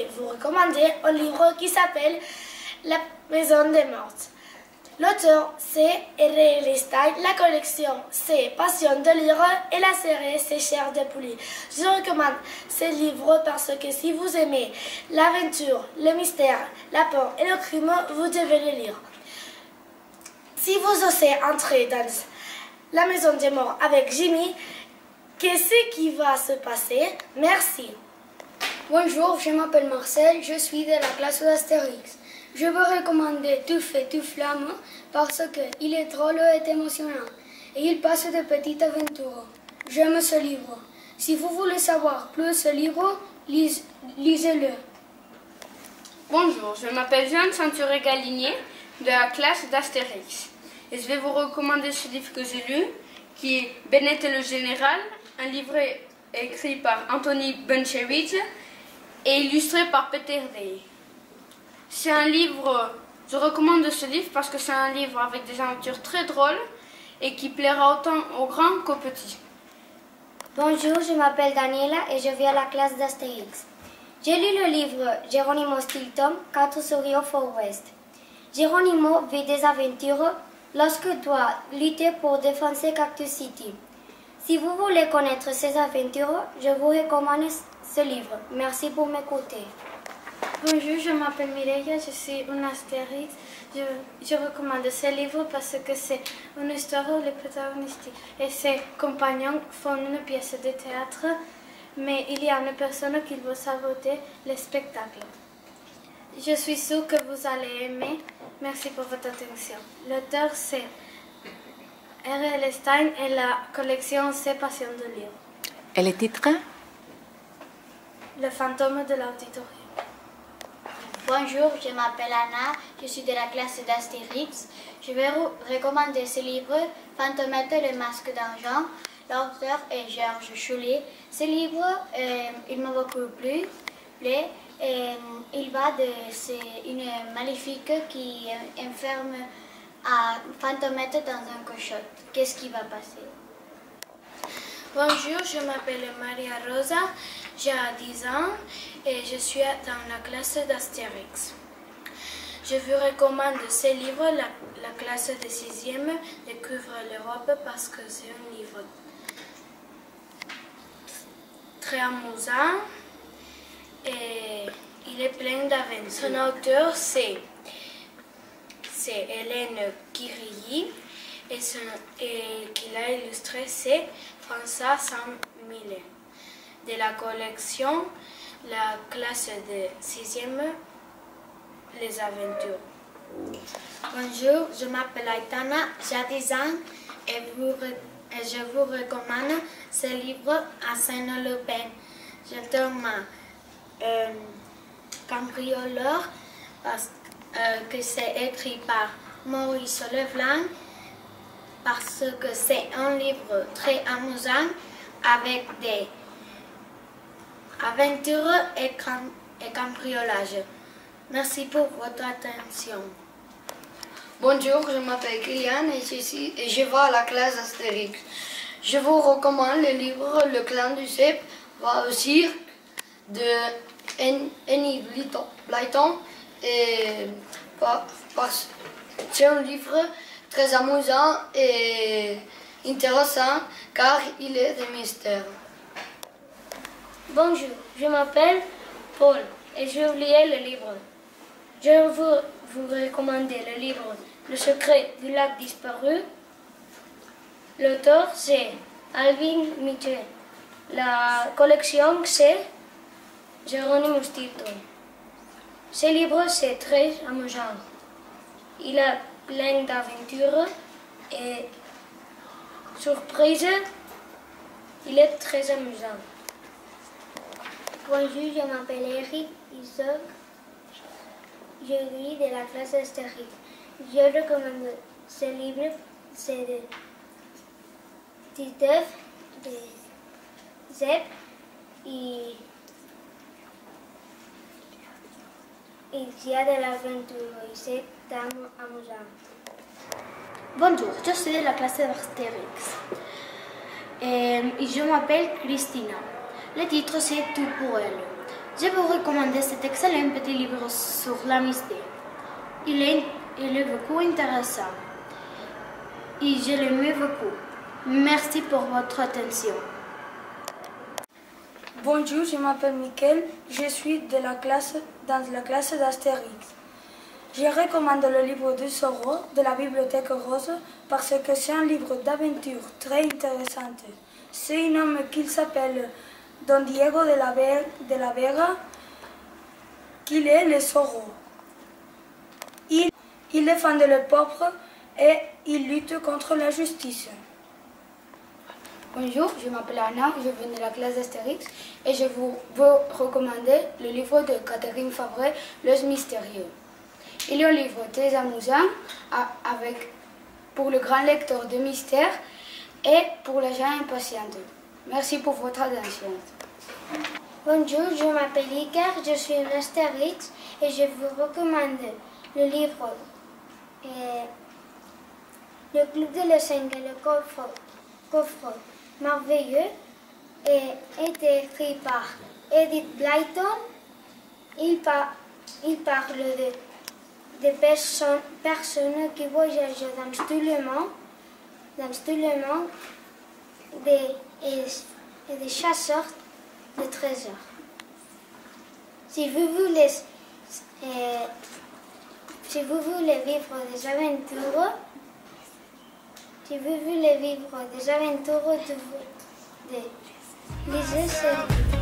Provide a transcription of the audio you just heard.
vais vous recommander un livre qui s'appelle La Maison des Mortes. L'auteur, c'est R.L. Stein, la collection, c'est Passion de lire et la série, c'est Chair de poulet. Je recommande ce livre parce que si vous aimez l'aventure, le mystère, la peur et le crime, vous devez le lire. Si vous osez entrer dans la maison des morts avec Jimmy, qu'est-ce qui va se passer? Merci. Bonjour, je m'appelle Marcel, je suis de la classe d'Astérix. Je veux recommander Tout feu, tout flamme parce qu'il est drôle et émotionnant et il passe de petites aventures. J'aime ce livre. Si vous voulez savoir plus ce livre, lisez-le. Bonjour, je m'appelle Jeanne Centuré-Galinier de la classe d'Astérix. Et je vais vous recommander ce livre que j'ai lu, qui est Bennett et le Général, un livre écrit par Anthony Bunchewitz et illustré par Peter Day. C'est un livre, je recommande ce livre parce que c'est un livre avec des aventures très drôles et qui plaira autant aux grands qu'aux petits. Bonjour, je m'appelle Daniela et je viens à la classe d'Astérix. J'ai lu le livre Geronimo Stilton, 4 souris au Far West. Geronimo vit des aventures lorsque doit lutter pour défendre Cactus City. Si vous voulez connaître ces aventures, je vous recommande ce livre. Merci pour m'écouter. Bonjour, je m'appelle Mireia, je suis une Astérix. Je recommande ce livre parce que c'est une histoire où les protagonistes et ses compagnons font une pièce de théâtre, mais il y a une personne qui veut saboter le spectacle. Je suis sûre que vous allez aimer. Merci pour votre attention. L'auteur c'est R.L. Stein et la collection c'est Passion de lire. Et le titre? Le fantôme de l'auditorium. Bonjour, je m'appelle Anna, je suis de la classe d'Astérix. Je vais vous recommander ce livre, Fantomètre et le masque d'argent. L'auteur est Georges Choulet. Ce livre, il m'a beaucoup plu. Il va de une maléfique qui enferme un fantomètre dans un cochotte. Qu'est-ce qui va passer? Bonjour, je m'appelle Maria Rosa, j'ai 10 ans et je suis dans la classe d'Astérix. Je vous recommande ce livre, la classe de 6e découvre l'Europe parce que c'est un livre très amusant et il est plein d'aventures. Son auteur c'est Hélène Kirilli et qui l'a illustré c'est François Saint-Millet. De la collection, la classe de 6e, les aventures. Bonjour, je m'appelle Aitana, j'ai 10 ans et je vous recommande ce livre Arsène Lupin. Je tombe cambrioleur parce que c'est écrit par Maurice Leblanc parce que c'est un livre très amusant avec des aventures et cambriolage. Merci pour votre attention. Bonjour, je m'appelle Kylian et je vais à la classe Astérix. Je vous recommande le livre Le clan du Cep va au cirque de Enid Blyton et c'est un livre très amusant et intéressant car il est de mystère. Bonjour, je m'appelle Paul et je lis le livre. Je vous recommander le livre Le secret du lac disparu. L'auteur c'est Alvin Mitchell. La collection c'est Geronimo Stilton. Ce livre c'est très amusant. Il a plein d'aventures et surprises. Il est très amusant. Bonjour, je m'appelle Eric Isaac. Je lis de la classe d'Astérix. Je recommande ce livre, c'est de Titeuf, de Zep et il y a de l'aventure et c'est amusant. Bonjour, je suis de la classe d'Astérix. Et je m'appelle Christina. Le titre c'est Tout pour elle. Je vous recommande cet excellent petit livre sur l'amitié. Il est beaucoup intéressant et je l'aime beaucoup. Merci pour votre attention. Bonjour, je m'appelle Mickaël, je suis dans la classe d'Astérix. Je recommande le livre du Zorro de la Bibliothèque Rose parce que c'est un livre d'aventure très intéressant. C'est un homme qui s'appelle Don Diego de la Vega, qui est le Zorro. Il défend le pauvre et il lutte contre l'injustice. Bonjour, je m'appelle Anna, je viens de la classe d'Astérix et je veux recommander le livre de Catherine Favret, Les Mystérieux. Il est un livre très amusant pour le grand lecteur de mystères et pour les gens impatients. Merci pour votre attention. Bonjour, je m'appelle Icar, je suis un Astérix et je vous recommande le livre Le Club de l'Océan et le coffre merveilleux et été écrit par Edith Blyton. Il parle de personnes qui voyagent dans tout le monde et des chasseurs de trésors. Si vous voulez vivre des aventures, lisez ce livre.